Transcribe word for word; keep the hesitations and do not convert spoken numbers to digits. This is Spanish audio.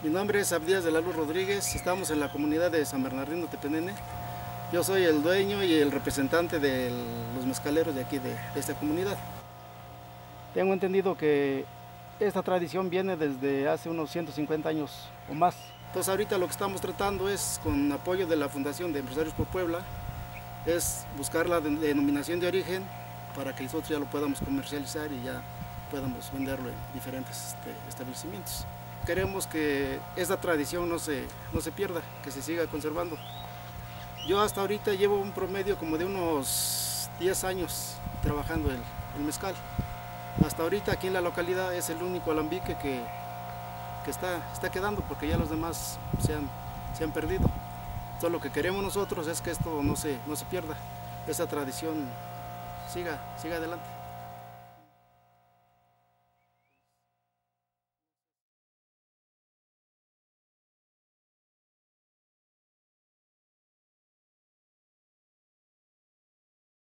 Mi nombre es Abdías de la Luz Rodríguez, estamos en la comunidad de San Bernardino Tepenene. Yo soy el dueño y el representante de los mezcaleros de aquí, de, de esta comunidad. Tengo entendido que esta tradición viene desde hace unos ciento cincuenta años o más. Entonces ahorita lo que estamos tratando es, con apoyo de la Fundación de Empresarios por Puebla, es buscar la denominación de origen para que nosotros ya lo podamos comercializar y ya podamos venderlo en diferentes este, establecimientos. Queremos que esta tradición no se, no se pierda, que se siga conservando. Yo hasta ahorita llevo un promedio como de unos diez años trabajando el, el mezcal. Hasta ahorita aquí en la localidad es el único alambique que, que está, está quedando, porque ya los demás se han, se han perdido. Entonces lo que queremos nosotros es que esto no se, no se pierda, esa tradición siga, siga adelante.